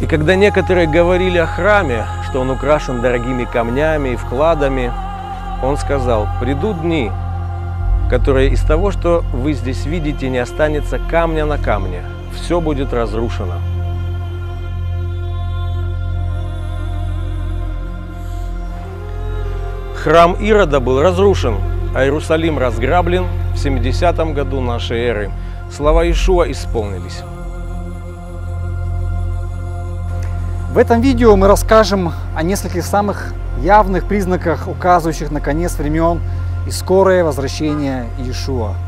И когда некоторые говорили о храме, что он украшен дорогими камнями и вкладами, он сказал: придут дни, которые из того, что вы здесь видите, не останется камня на камне, все будет разрушено. Храм Ирода был разрушен, а Иерусалим разграблен в 70 году нашей эры. Слова Иешуа исполнились. В этом видео мы расскажем о нескольких самых явных признаках, указывающих на конец времен и скорое возвращение Иешуа.